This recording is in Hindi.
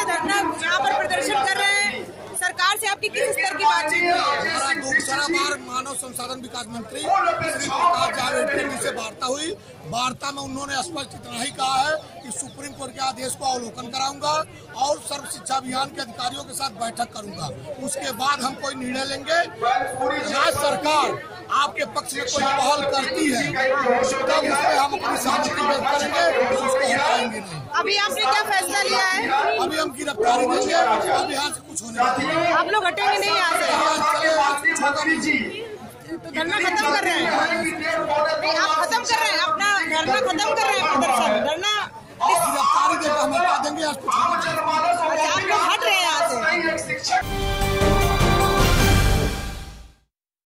से धरना यहाँ पर प्रदर्शन कर रहे हैं, सरकार से आपकी किस स्तर की बातचीत हुई? हमारा दूसरा बार मानव संसाधन विकास मंत्री श्री प्रकाश जावड़ेकर जी से वार्ता हुई। वार्ता में उन्होंने स्पष्ट इतना ही कहा है कि सुप्रीम कोर्ट के आदेश को अवलोकन कराऊंगा और सर्व शिक्षा अभियान के अधिकारियों के साथ बैठक करूंगा। उसके बाद हम कोई निर्णय लेंगे। राज्य सरकार आपके पक्ष में कोई पहल करती है तब उसमें हम अपनी सहमति व्यक्त करेंगे, उसको हटाएंगे नहीं। अभी आपने क्या फैसला लिया है? अभी हम गिरफ्तारी देंगे, अब यहाँ से कुछ होने वाला आप लोग हटेंगे नहीं यहाँ से? तो धरना खत्म कर रहे हैं? नहीं, आप खत्म कर रहे हैं अपना धरना, खत्म कर रहे हैं प्रदर्शन? धरना गिरफ्तारी देकर हम हटा देंगे। आप लोग हट रहे हैं यहाँ से?